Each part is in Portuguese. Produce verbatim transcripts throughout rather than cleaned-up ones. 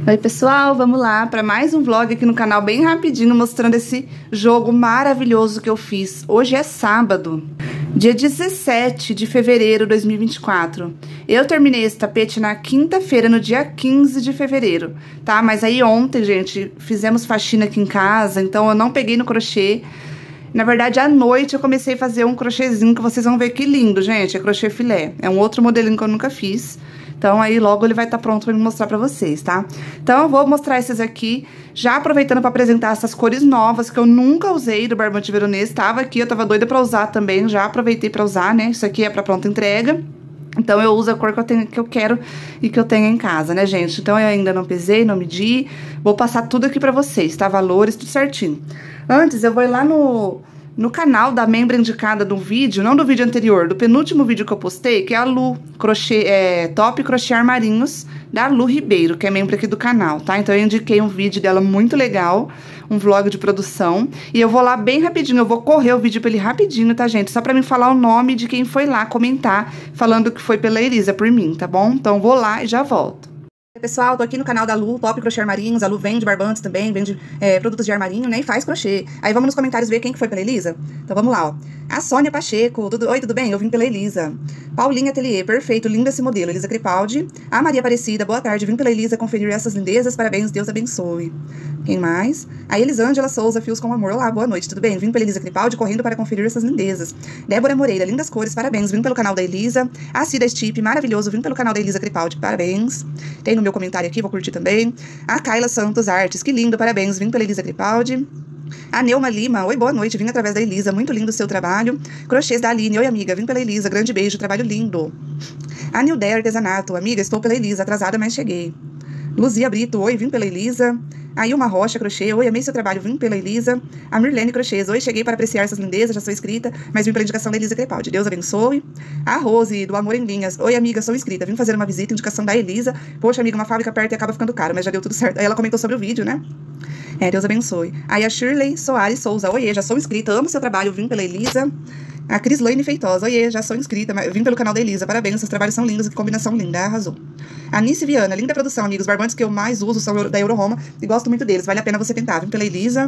Oi pessoal, vamos lá para mais um vlog aqui no canal bem rapidinho, mostrando esse jogo maravilhoso que eu fiz. Hoje é sábado, dia dezessete de fevereiro de dois mil e vinte e quatro. Eu terminei esse tapete na quinta-feira, no dia quinze de fevereiro, tá? Mas aí ontem, gente, fizemos faxina aqui em casa, então eu não peguei no crochê. Na verdade, à noite eu comecei a fazer um crochêzinho que vocês vão ver que lindo, gente. É crochê filé. É um outro modelinho que eu nunca fiz. Então, aí logo ele vai estar pronto pra me mostrar pra vocês, tá? Então, eu vou mostrar esses aqui, já aproveitando pra apresentar essas cores novas que eu nunca usei do Barbante Veronês. Tava aqui, eu tava doida pra usar também, já aproveitei pra usar, né? Isso aqui é pra pronta entrega. Então, eu uso a cor que eu, tenho, que eu quero e que eu tenho em casa, né, gente? Então, eu ainda não pesei, não medi. Vou passar tudo aqui pra vocês, tá? Valores, tudo certinho. Antes, eu vou ir lá no... no canal da membra indicada do vídeo, não do vídeo anterior, do penúltimo vídeo que eu postei, que é a Lu, crochê, é, Top Crochê Armarinhos, da Lu Ribeiro, que é membro aqui do canal, tá? Então, eu indiquei um vídeo dela muito legal, um vlog de produção, e eu vou lá bem rapidinho, eu vou correr o vídeo pra ele rapidinho, tá, gente? Só pra me falar o nome de quem foi lá comentar, falando que foi pela Elisa, por mim, tá bom? Então, vou lá e já volto. Pessoal, tô aqui no canal da Lu, Top Crochê Armarinhos. A Lu vende barbantes também, vende é, produtos de armarinho, né? E faz crochê. Aí vamos nos comentários ver quem que foi pela Elisa. Então vamos lá, ó. A Sônia Pacheco. Tudo... Oi, tudo bem? Eu vim pela Elisa. Paulinha Atelier, perfeito, lindo esse modelo. Elisa Crepaldi. A Maria Aparecida, boa tarde. Vim pela Elisa conferir essas lindezas. Parabéns, Deus abençoe. Quem mais? A Elisângela Souza, Fios com Amor. Olá, boa noite, tudo bem? Vim pela Elisa Crepaldi correndo para conferir essas lindezas. Débora Moreira, lindas cores, parabéns. Vim pelo canal da Elisa. A Cida Stipe, maravilhoso. Vim pelo canal da Elisa Crepaldi, parabéns. Tem no meu comentário aqui, vou curtir também. A Kayla Santos Artes, que lindo, parabéns. Vim pela Elisa Crepaldi. A Neuma Lima, oi, boa noite, vim através da Elisa, muito lindo o seu trabalho. Crochês da Aline, oi amiga, vim pela Elisa, grande beijo, trabalho lindo. A Nildé Artesanato, amiga, estou pela Elisa, atrasada, mas cheguei. Luzia Brito, oi, vim pela Elisa. A Ilma Rocha Crochê, oi, amei seu trabalho, vim pela Elisa. A Mirlene Crochês, oi, cheguei para apreciar essas lindezas, já sou inscrita, mas vim pela indicação da Elisa Crepaldi, Deus abençoe. A Rose, do Amor em Linhas, oi, amiga, sou inscrita, vim fazer uma visita, indicação da Elisa. Poxa, amiga, uma fábrica perto e acaba ficando caro, mas já deu tudo certo. Aí ela comentou sobre o vídeo, né? É, Deus abençoe. Aí a Shirley Soares Souza, oiê, já sou inscrita, amo seu trabalho, vim pela Elisa. A Crislaine Feitosa, oiê, já sou inscrita, vim pelo canal da Elisa, parabéns, seus trabalhos são lindos, que combinação linda, arrasou. A Nice Viana, linda produção, amigos, barbantes que eu mais uso são da Euro Roma e gosto muito deles, vale a pena você tentar, vim pela Elisa.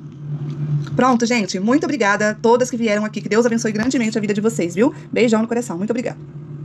Pronto, gente, muito obrigada a todas que vieram aqui, que Deus abençoe grandemente a vida de vocês, viu? Beijão no coração, muito obrigada.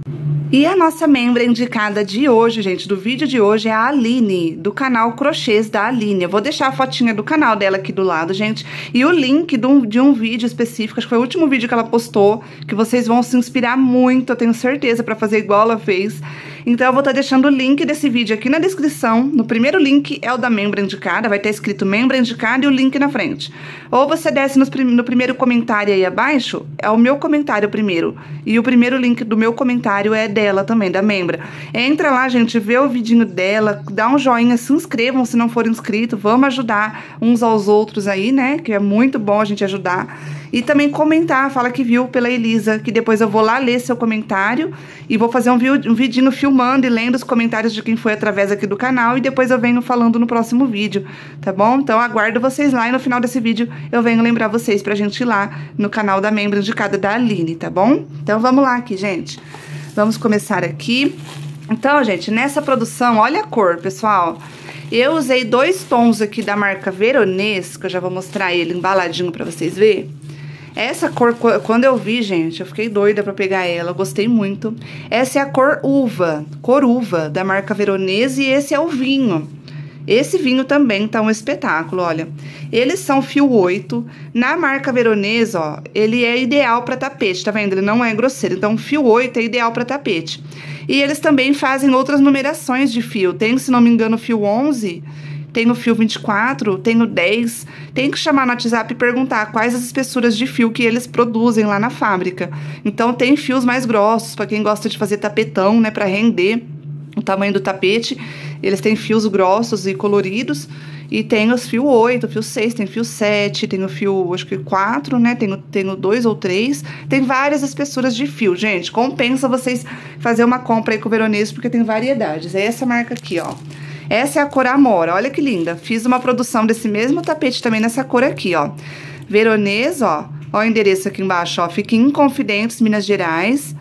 E a nossa membra indicada de hoje, gente, do vídeo de hoje é a Aline, do canal Crochês da Aline. Eu vou deixar a fotinha do canal dela aqui do lado, gente, e o link de um, de um vídeo específico, acho que foi o último vídeo que ela postou, que vocês vão se inspirar muito, eu tenho certeza, pra fazer igual ela fez. Então, eu vou estar deixando o link desse vídeo aqui na descrição. No primeiro link é o da membra indicada, vai estar escrito membra indicada e o link na frente. Ou você desce no, no primeiro comentário aí abaixo, é o meu comentário primeiro. E o primeiro link do meu comentário é dela também, da membra. Entra lá, gente, vê o vidinho dela, dá um joinha, se inscrevam se não forem inscritos, vamos ajudar uns aos outros aí, né? Que é muito bom a gente ajudar. E também comentar, fala que viu pela Elisa, que depois eu vou lá ler seu comentário e vou fazer um, um vidinho filmando e lendo os comentários de quem foi através aqui do canal e depois eu venho falando no próximo vídeo, tá bom? Então, aguardo vocês lá e no final desse vídeo eu venho lembrar vocês pra gente ir lá no canal da membra indicada da Aline, tá bom? Então, vamos lá aqui, gente. Vamos começar aqui. Então, gente, nessa produção, olha a cor, pessoal. Eu usei dois tons aqui da marca Veronês, que eu já vou mostrar ele embaladinho pra vocês verem. Essa cor, quando eu vi, gente, eu fiquei doida pra pegar ela, eu gostei muito. Essa é a cor uva, cor uva, da marca Veronês, e esse é o vinho. Esse vinho também tá um espetáculo, olha. Eles são fio oito, na marca Veronês, ó, ele é ideal pra tapete, tá vendo? Ele não é grosseiro, então fio oito é ideal pra tapete. E eles também fazem outras numerações de fio, tem, se não me engano, fio onze... Tem o fio vinte e quatro, tem o dez. Tem que chamar no WhatsApp e perguntar quais as espessuras de fio que eles produzem lá na fábrica. Então, tem fios mais grossos, para quem gosta de fazer tapetão, né, para render o tamanho do tapete. Eles têm fios grossos e coloridos. E tem os fio oito, fio seis, tem fio sete, tem o fio, acho que quatro, né? Tem o, tem o dois ou três. Tem várias espessuras de fio, gente. Compensa vocês fazer uma compra aí com o Veronês, porque tem variedades. É essa marca aqui, ó. Essa é a cor Amora, olha que linda. Fiz uma produção desse mesmo tapete também nessa cor aqui, ó. Veronês, ó. Ó o endereço aqui embaixo, ó. Fica em Inconfidentes, Minas Gerais.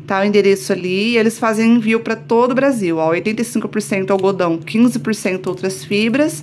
Tá o endereço ali, e eles fazem envio para todo o Brasil, ó, oitenta e cinco por cento algodão, quinze por cento outras fibras.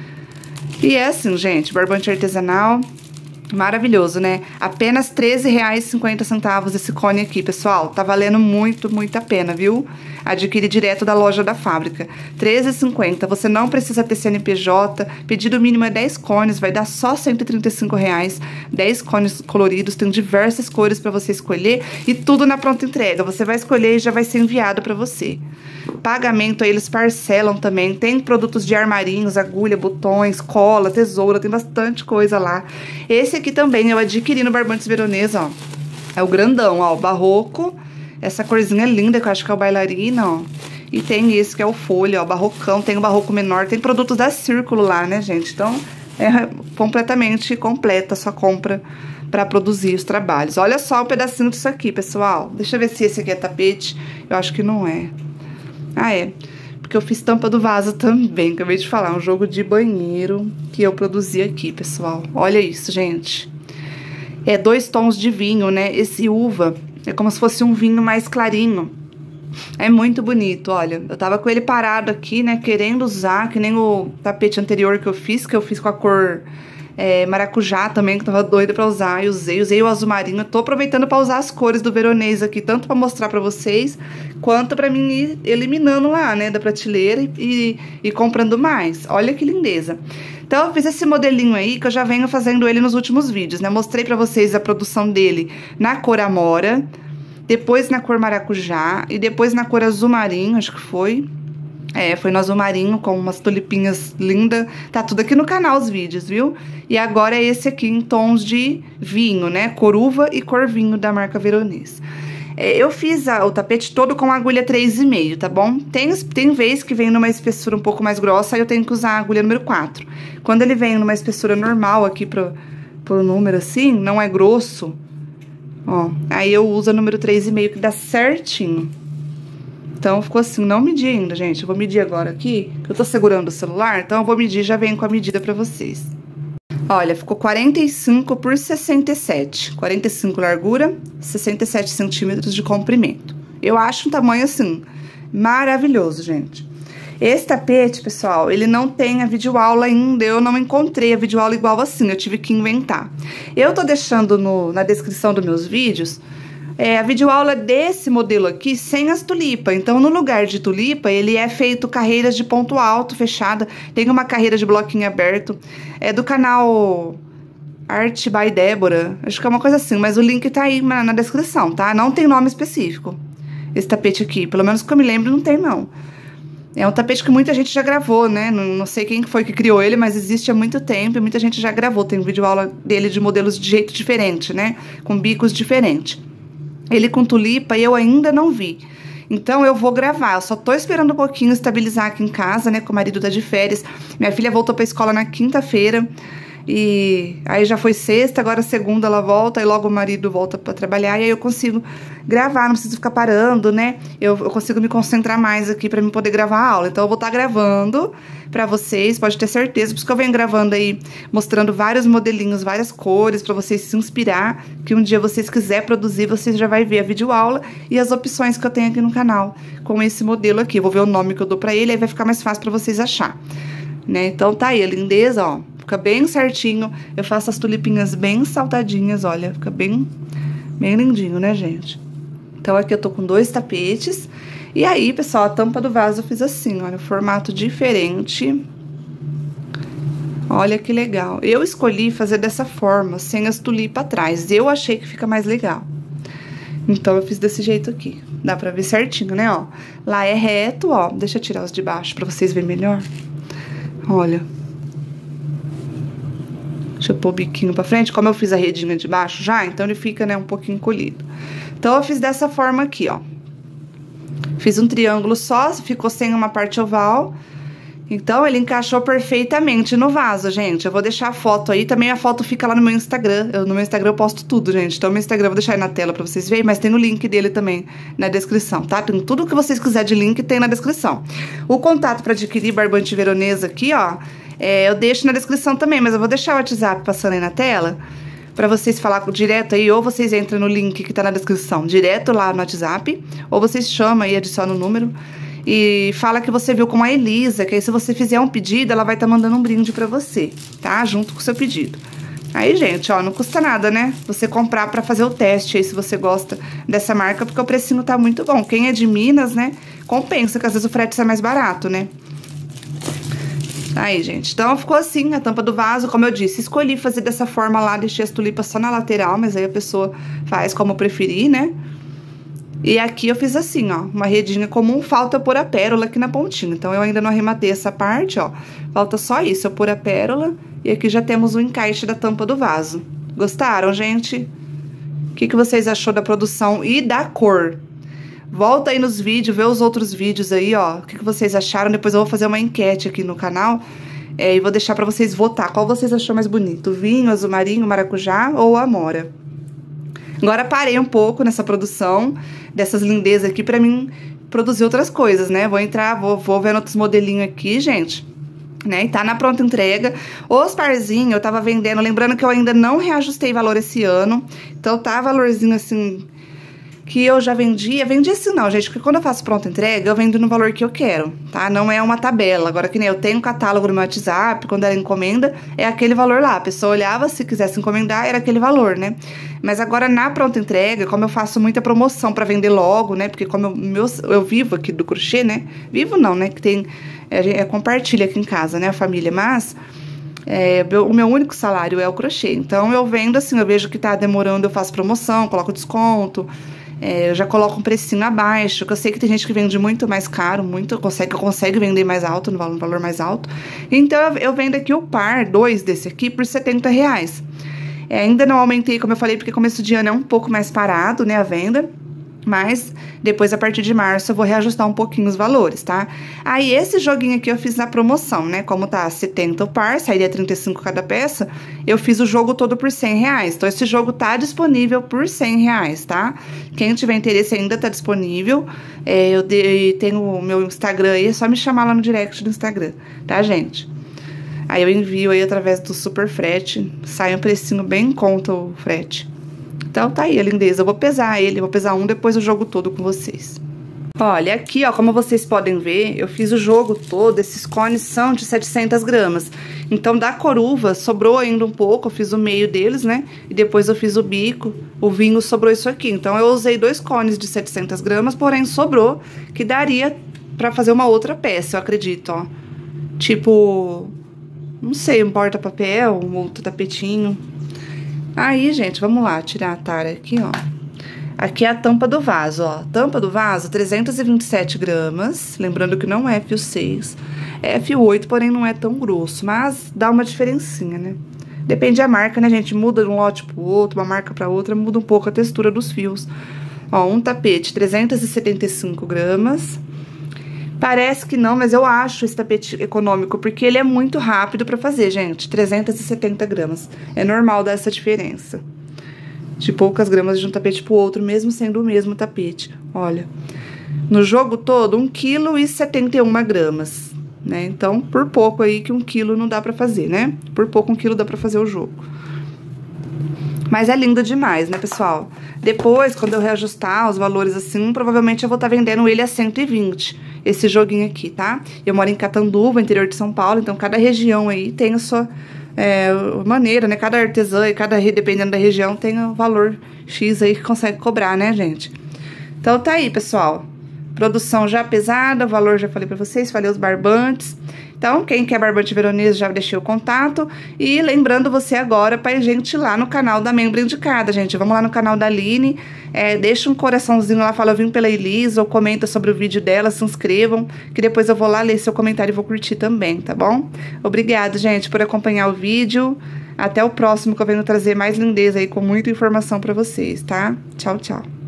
E é assim, gente, barbante artesanal, maravilhoso, né? Apenas treze reais e cinquenta centavos esse cone aqui, pessoal. Tá valendo muito, muito a pena, viu? Adquire direto da loja da fábrica. treze reais e cinquenta centavos. Você não precisa ter C N P J. Pedido mínimo é dez cones, vai dar só cento e trinta e cinco reais. dez cones coloridos, tem diversas cores pra você escolher e tudo na pronta entrega. Você vai escolher e já vai ser enviado pra você. Pagamento aí, eles parcelam também. Tem produtos de armarinhos, agulha, botões, cola, tesoura, tem bastante coisa lá. Esse aqui também eu adquiri no Barbantes Veronesa, ó. É o grandão, ó, o barroco. Essa corzinha linda, que eu acho que é o bailarina, ó. E tem esse que é o folha, ó, barrocão. Tem o barroco menor, tem produtos da Círculo lá, né, gente? Então, é completamente completa a sua compra pra produzir os trabalhos. Olha só um pedacinho disso aqui, pessoal. Deixa eu ver se esse aqui é tapete. Eu acho que não é. Ah, é. Porque eu fiz tampa do vaso também, acabei de falar. Um jogo de banheiro que eu produzi aqui, pessoal. Olha isso, gente. É dois tons de vinho, né? Esse uva é como se fosse um vinho mais clarinho. É muito bonito, olha. Eu tava com ele parado aqui, né? Querendo usar, que nem o tapete anterior que eu fiz, que eu fiz com a cor é, maracujá também, que eu tava doida pra usar. E usei, usei o azul marinho. Eu tô aproveitando pra usar as cores do Veronês aqui, tanto pra mostrar pra vocês, quanto pra mim ir eliminando lá, né, da prateleira e, e, e comprando mais. Olha que lindeza. Então, eu fiz esse modelinho aí, que eu já venho fazendo ele nos últimos vídeos, né? Mostrei pra vocês a produção dele na cor amora, depois na cor maracujá e depois na cor azul marinho, acho que foi. É, foi no azul marinho, com umas tulipinhas lindas. Tá tudo aqui no canal os vídeos, viu? E agora é esse aqui em tons de vinho, né? Cor uva e cor vinho da marca Veronês. É, eu fiz a, o tapete todo com agulha três e meio, tá bom? Tem, tem vez que vem numa espessura um pouco mais grossa, aí eu tenho que usar a agulha número quatro. Quando ele vem numa espessura normal aqui pro, pro número assim, não é grosso, ó, aí eu uso a número três e meio que dá certinho. Então, ficou assim, não medi ainda, gente. Eu vou medir agora aqui, que eu tô segurando o celular, então eu vou medir e já venho com a medida pra vocês. Olha, ficou quarenta e cinco por sessenta e sete. quarenta e cinco largura, sessenta e sete centímetros de comprimento. Eu acho um tamanho, assim, maravilhoso, gente. Esse tapete, pessoal, ele não tem a videoaula ainda. Eu não encontrei a videoaula igual assim, eu tive que inventar. Eu tô deixando no, na descrição dos meus vídeos... É, a videoaula desse modelo aqui sem as tulipas. Então, no lugar de tulipa, ele é feito carreiras de ponto alto, fechada. Tem uma carreira de bloquinho aberto. É do canal Art by Débora. Acho que é uma coisa assim, mas o link tá aí na, na descrição, tá? Não tem nome específico. Esse tapete aqui, pelo menos que eu me lembro, não tem, não. É um tapete que muita gente já gravou, né? Não, não sei quem foi que criou ele, mas existe há muito tempo e muita gente já gravou. Tem videoaula dele de modelos de jeito diferente, né? Com bicos diferentes. Ele com tulipa eu ainda não vi. Então, eu vou gravar. Eu só tô esperando um pouquinho estabilizar aqui em casa, né? Que o marido tá de férias. Minha filha voltou pra escola na quinta-feira. E aí já foi sexta, agora segunda ela volta. E logo o marido volta pra trabalhar. E aí eu consigo gravar, não preciso ficar parando, né? Eu, eu consigo me concentrar mais aqui pra me poder gravar a aula. Então, eu vou estar tá gravando pra vocês, pode ter certeza. Por isso que eu venho gravando aí, mostrando vários modelinhos, várias cores, pra vocês se inspirar. Que um dia vocês quiserem produzir, vocês já vai ver a videoaula e as opções que eu tenho aqui no canal com esse modelo aqui. Eu vou ver o nome que eu dou pra ele, aí vai ficar mais fácil pra vocês achar, né? Então, tá aí, a lindeza, ó. Fica bem certinho. Eu faço as tulipinhas bem saltadinhas, olha. Fica bem, bem lindinho, né, gente? Então, aqui eu tô com dois tapetes. E aí, pessoal, a tampa do vaso eu fiz assim, olha, formato diferente. Olha que legal. Eu escolhi fazer dessa forma, sem as tulipas atrás. Eu achei que fica mais legal. Então, eu fiz desse jeito aqui. Dá pra ver certinho, né, ó. Lá é reto, ó. Deixa eu tirar os de baixo pra vocês verem melhor. Olha. Deixa eu pôr o biquinho pra frente. Como eu fiz a redinha de baixo já, então ele fica, né, um pouquinho encolhido. Então, eu fiz dessa forma aqui, ó. Fiz um triângulo só, ficou sem uma parte oval. Então, ele encaixou perfeitamente no vaso, gente. Eu vou deixar a foto aí. Também a foto fica lá no meu Instagram. Eu, no meu Instagram eu posto tudo, gente. Então, no meu Instagram eu vou deixar aí na tela pra vocês verem. Mas tem no link dele também na descrição, tá? Tem tudo que vocês quiserem de link, tem na descrição. O contato pra adquirir barbante veronesa aqui, ó... É, eu deixo na descrição também, mas eu vou deixar o WhatsApp passando aí na tela, pra vocês falar direto aí, ou vocês entram no link que tá na descrição, direto lá no WhatsApp, ou vocês chamam aí, adiciona o número e fala que você viu com a Elisa, que aí se você fizer um pedido, ela vai estar tá mandando um brinde pra você, tá? Junto com o seu pedido. Aí, gente, ó, não custa nada, né? Você comprar pra fazer o teste aí, se você gosta dessa marca, porque o precinho tá muito bom. Quem é de Minas, né, compensa, que às vezes o frete sai mais barato, né? Aí, gente, então ficou assim a tampa do vaso, como eu disse, escolhi fazer dessa forma lá, deixei as tulipas só na lateral, mas aí a pessoa faz como preferir, né? E aqui eu fiz assim, ó, uma redinha comum, falta pôr a pérola aqui na pontinha. Então, eu ainda não arrematei essa parte, ó, falta só isso, eu pôr a pérola. E aqui já temos o encaixe da tampa do vaso. Gostaram, gente? O que, que vocês achou da produção e da cor? Volta aí nos vídeos, vê os outros vídeos aí, ó, o que, que vocês acharam. Depois eu vou fazer uma enquete aqui no canal, é, e vou deixar pra vocês votar. Qual vocês achou mais bonito? O vinho, azul marinho, maracujá ou a amora? Agora parei um pouco nessa produção dessas lindezas aqui pra mim produzir outras coisas, né? Vou entrar, vou, vou vendo outros modelinhos aqui, gente, né? E tá na pronta entrega. Os parzinhos eu tava vendendo, lembrando que eu ainda não reajustei valor esse ano. Então tá valorzinho assim, que eu já vendia, vendi assim não, gente, porque quando eu faço pronta entrega, eu vendo no valor que eu quero, tá? Não é uma tabela. Agora, que nem eu tenho um catálogo no meu WhatsApp, quando era encomenda, é aquele valor lá. A pessoa olhava, se quisesse encomendar, era aquele valor, né? Mas agora, na pronta entrega, como eu faço muita promoção pra vender logo, né? Porque como eu, meu, eu vivo aqui do crochê, né? Vivo não, né? Que tem, é, é, compartilha aqui em casa, né? A família, mas... É, o meu único salário é o crochê. Então, eu vendo assim, eu vejo que tá demorando, eu faço promoção, coloco desconto... É, eu já coloco um precinho abaixo, que eu sei que tem gente que vende muito mais caro, muito, consegue, consegue vender mais alto, no valor, no valor mais alto. Então, eu, eu vendo aqui o par, dois desse aqui, por setenta reais. É, ainda não aumentei, como eu falei, porque começo de ano é um pouco mais parado, né, a venda. Mas, depois, a partir de março, eu vou reajustar um pouquinho os valores, tá? Aí, esse joguinho aqui eu fiz na promoção, né? Como tá setenta o par, sairia trinta e cinco cada peça, eu fiz o jogo todo por cem reais. Então, esse jogo tá disponível por cem reais, tá? Quem tiver interesse ainda tá disponível. É, eu de, tenho o meu Instagram aí, é só me chamar lá no direct do Instagram, tá, gente? Aí, eu envio aí através do Super Frete, sai um precinho bem em conta o frete. Então, tá aí a lindeza. Eu vou pesar ele, eu vou pesar um, depois o jogo todo com vocês. Olha, aqui, ó, como vocês podem ver, eu fiz o jogo todo, esses cones são de setecentas gramas. Então, da coruva, sobrou ainda um pouco, eu fiz o meio deles, né? E depois eu fiz o bico, o vinho sobrou isso aqui. Então, eu usei dois cones de setecentas gramas, porém sobrou, que daria pra fazer uma outra peça, eu acredito, ó. Tipo, não sei, um porta-papel, um outro tapetinho. Aí, gente, vamos lá, tirar a tara aqui, ó. Aqui é a tampa do vaso, ó. Tampa do vaso, trezentos e vinte e sete gramas. Lembrando que não é F seis, é F oito, porém não é tão grosso. Mas dá uma diferencinha, né? Depende da marca, né, gente? Muda de um lote pro outro, uma marca pra outra, muda um pouco a textura dos fios. Ó, um tapete, trezentos e setenta e cinco gramas. Parece que não, mas eu acho esse tapete econômico, porque ele é muito rápido pra fazer, gente. trezentos e setenta gramas. É normal dar essa diferença de poucas gramas de um tapete pro outro, mesmo sendo o mesmo tapete. Olha, no jogo todo, um quilo e setenta e uma gramas, né? Então, por pouco aí que um quilo não dá pra fazer, né? Por pouco um quilo dá pra fazer o jogo. Mas é lindo demais, né, pessoal? Depois, quando eu reajustar os valores assim, provavelmente eu vou estar vendendo ele a cento e vinte, esse joguinho aqui, tá? Eu moro em Catanduva, interior de São Paulo, então cada região aí tem a sua é, maneira, né? Cada artesã e cada, dependendo da região, tem o valor X aí que consegue cobrar, né, gente? Então, tá aí, pessoal. Produção já pesada, o valor já falei pra vocês, falei os barbantes. Então, quem quer barbante veronês, já deixei o contato. E lembrando você agora pra gente ir lá no canal da Membro Indicada, gente. Vamos lá no canal da Aline, é, deixa um coraçãozinho lá, fala, eu vim pela Elisa, ou comenta sobre o vídeo dela, se inscrevam, que depois eu vou lá ler seu comentário e vou curtir também, tá bom? Obrigada, gente, por acompanhar o vídeo. Até o próximo, que eu venho trazer mais lindeza aí, com muita informação pra vocês, tá? Tchau, tchau.